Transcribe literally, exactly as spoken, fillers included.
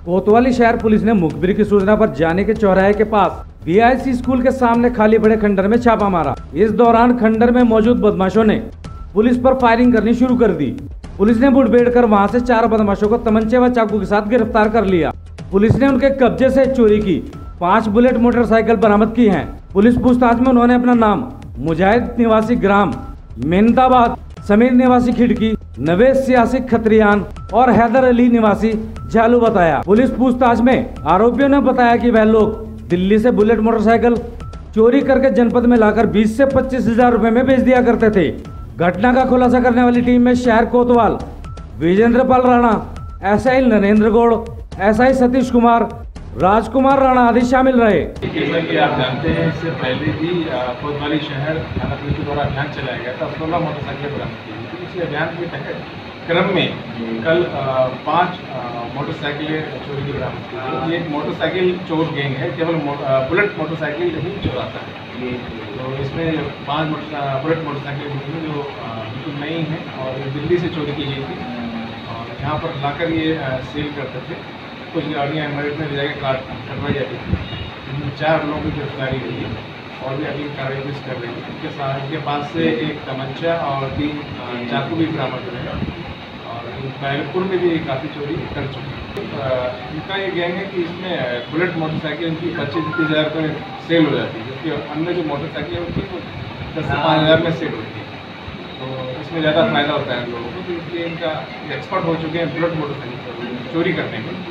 कोतवाली शहर पुलिस ने मुखबिर की सूचना पर जाने के चौराहे के पास बी आई सी स्कूल के सामने खाली पड़े खंडर में छापा मारा। इस दौरान खंडर में मौजूद बदमाशों ने पुलिस पर फायरिंग करनी शुरू कर दी। पुलिस ने मुठभेड़ कर वहां से चार बदमाशों को तमंचे व चाकू के साथ गिरफ्तार कर लिया। पुलिस ने उनके कब्जे से चोरी की पांच बुलेट मोटरसाइकिल बरामद की हैं। पुलिस पूछताछ में उन्होंने अपना नाम मुजाहिद निवासी ग्राम मेहनताबाद, समीर निवासी खिड़की, नवेश सियासी खत्रियान और हैदर अली निवासी झालू बताया। पुलिस पूछताछ में आरोपियों ने बताया कि वह लोग दिल्ली से बुलेट मोटरसाइकिल चोरी करके जनपद में लाकर बीस से पच्चीस हजार रुपए में बेच दिया करते थे। घटना का खुलासा करने वाली टीम में शहर कोतवाल Vijendra Pal Rana, S I Narendra Gaur, S I Satish Kumar, Rajkumar Rana आदि शामिल रहे। जैसा कि आप जानते हैं, इससे पहले भी कोतवाली शहर थाना पुलिस के द्वारा अभियान चलाया गया था। सोलह मोटरसाइकिलें बरामद की गई थी। इसी अभियान के तहत क्रम में कल पांच मोटरसाइकिलें चोरी की बरामद की गई। ये एक मोटरसाइकिल चोर गैंग है, केवल बुलेट मोटरसाइकिल ही चुराता है। तो इसमें पांच बुलेट मोटरसाइकिल जो बिल्कुल नई हैं और दिल्ली से चोरी की गई थी और यहाँ पर लाकर ये सेल करते थे। कुछ गाड़ियाँ एमरेट में ले जाकर काट करवाई जाती थी। इनमें चार लोगों की गिरफ्तारी हुई है और भी अगली कार्रवाई पुलिस कर रही है। इनके साथ इनके पास से एक तमंचा और तीन चाकू भी बरामद हुए हैं और बैरकपुर में भी काफ़ी चोरी कर चुके हैं। इनका ये गैंग है कि इसमें बुलेट मोटरसाइकिल इनकी पच्चीस तीस हज़ार रुपये सेल हो जाती है, जबकि अन्य जो मोटरसाइकिल होती है वो दस से पाँच हज़ार में सेल होती है। तो इसमें ज़्यादा फायदा होता है इन लोगों को, तो इसलिए इनका एक्सपर्ट हो चुके हैं बुलेट मोटरसाइकिल चोरी करने में।